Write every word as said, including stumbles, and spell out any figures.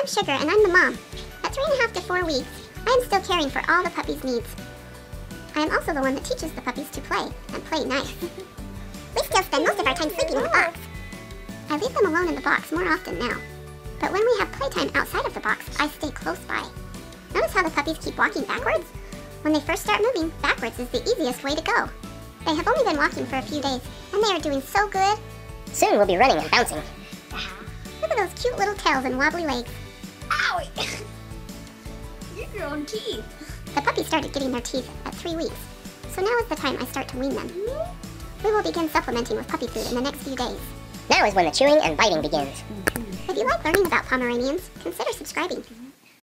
I'm Sugar and I'm the mom. At three and a half to four weeks, I am still caring for all the puppy's needs. I am also the one that teaches the puppies to play, and play nice. We still spend most of our time sleeping in the box. I leave them alone in the box more often now. But when we have playtime outside of the box, I stay close by. Notice how the puppies keep walking backwards? When they first start moving, backwards is the easiest way to go. They have only been walking for a few days, and they are doing so good. Soon we'll be running and bouncing. Look at those cute little tails and wobbly legs. Owie! Get your own teeth. The puppies started getting their teeth at three weeks, so now is the time I start to wean them. We will begin supplementing with puppy food in the next few days. Now is when the chewing and biting begins. If you like learning about Pomeranians, consider subscribing.